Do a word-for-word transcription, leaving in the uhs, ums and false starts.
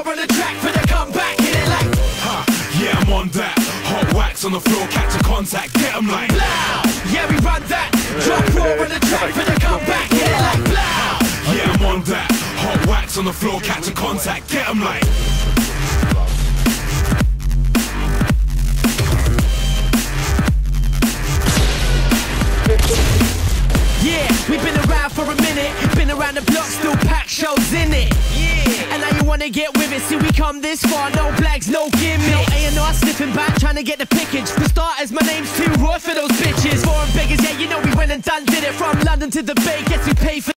on the track for the comeback. Hit it like, Ha, yeah, I'm on that. Hot wax on the floor, catch a contact, get 'em like blow. Yeah, we run that. Drop raw on the track for the comeback. Hit it like, blow. yeah, I'm on that. Hot wax on the floor, catch a contact, get 'em like. Yeah, we've been around for a minute. Been around the block, still pack shows in it. Yeah, and now you wanna get with it. See, we come this far, no flags, no gimmicks. No A and R sniffing back, trying to get the pickage. For starters, my name's too raw for those bitches. Foreign beggars, yeah, you know we went and done did it. From London to the Bay, guess we pay for